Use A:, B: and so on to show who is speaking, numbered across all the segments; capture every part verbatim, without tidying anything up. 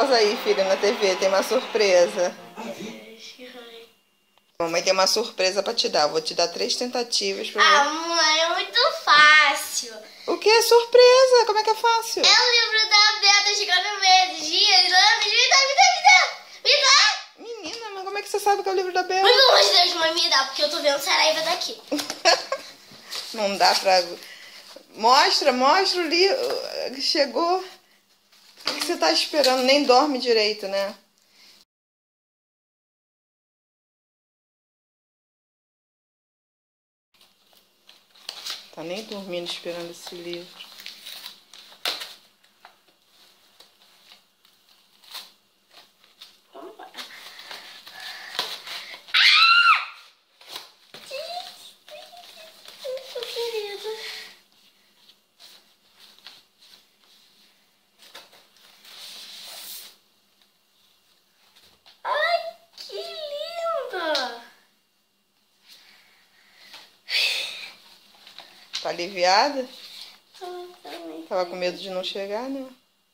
A: pausa aí, filha, na T V. Tem uma surpresa. Mamãe tem uma surpresa pra te dar. Vou te dar três tentativas pra
B: Ah,
A: ver.
B: mãe, é muito fácil.
A: O que é surpresa? Como é que é fácil?
B: É o livro da Beta chegando meses, dias, anos. Me dá, me dá, me dá. Me dá.
A: Menina, mas como é que você sabe que é o livro da Bela?
B: Mas pelo amor de Deus, mãe, me dá, porque eu tô vendo Saraiva daqui.
A: Não dá pra... Mostra, mostra o livro. Chegou. O que você tá esperando? Nem dorme direito, né? Tá nem dormindo esperando esse livro. Tá aliviada? Tava com medo de não chegar, né?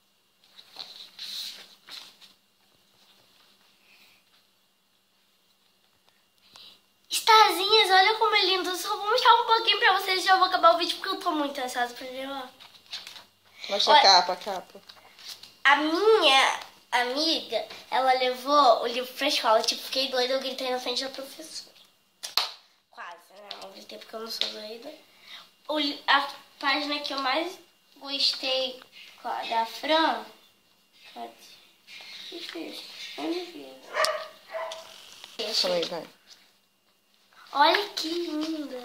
B: Starzinhas, olha como é lindo. Só vou mostrar um pouquinho pra vocês e já vou acabar o vídeo porque eu tô muito ansiosa pra ver, ó.
A: Mostra
B: Olha,
A: a capa, a capa.
B: A minha amiga, ela levou o livro pra escola. Tipo, fiquei doida, eu gritei na frente da professora. Quase, né? Não gritei porque eu não sou doida. O, a página que eu mais gostei da Fran... Cadê? Que fez? Onde viu?
A: Fala aí, vai.
B: Olha que linda.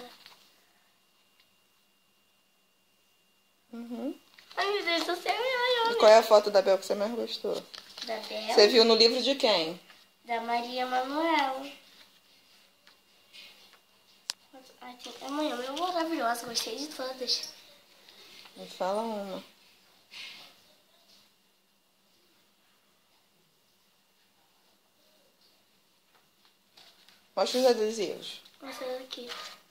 A: Uhum.
B: Ai, meu Deus do céu.
A: E qual é a foto da Bel que você mais gostou?
B: Da Bel?
A: Você viu no livro de quem?
B: Da Maria Manuela. Amanhã, eu vou maravilhosa, gostei de todas.
A: Me fala uma. Mostra os adesivos.
B: Mostra aqui.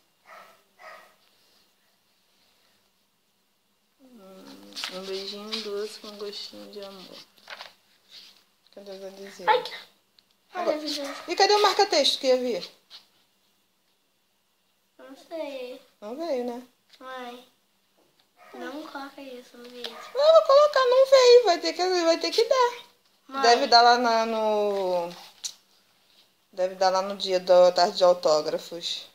A: Hum, um beijinho doce com gostinho de amor. Cadê os adesivos?
B: Ai, que maravilhoso.
A: E cadê o marca-texto que ia vir?
B: Não sei.
A: Não veio, né?
B: Mãe, não coloca isso no vídeo.
A: Não, vou colocar, não veio. Vai ter que, vai ter que dar.
B: Mãe.
A: Deve dar lá na, no... Deve dar lá no dia da tarde de autógrafos.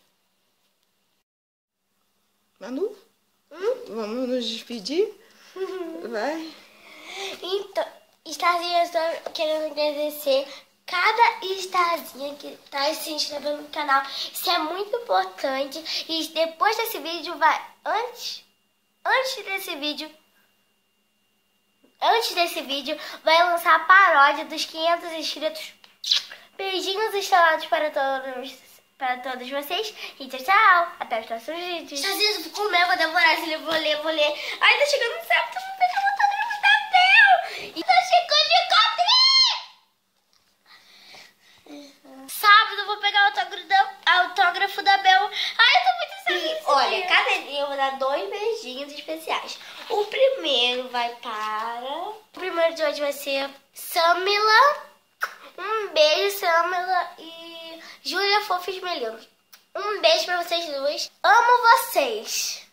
A: Manu?
B: Hum?
A: Vamos nos despedir? Vai.
B: Então, Starzinha, eu estou querendo agradecer cada Starzinha que está se inscrevendo no canal. Isso é muito importante. E depois desse vídeo vai... Antes, antes desse vídeo... Antes desse vídeo vai lançar a paródia dos quinhentos inscritos. Beijinhos estrelados para todos, para todos vocês. E tchau, tchau. Até os próximos vídeos. Às vezes eu vou comer, vou devorar, se eu vou ler, vou ler. Ai, tá chegando no sábado, eu vou pegar o autógrafo da Bel. E tá chegando de copinha. Sábado eu vou pegar o autógrafo da, autógrafo da Bel. Ai, eu tô muito ansiosa. Olha, cada dia eu vou dar dois beijinhos especiais. O primeiro vai para... O primeiro de hoje vai ser Samila. Um beijo, Samila e Júlia Fofos Melinos. Um beijo pra vocês duas. Amo vocês.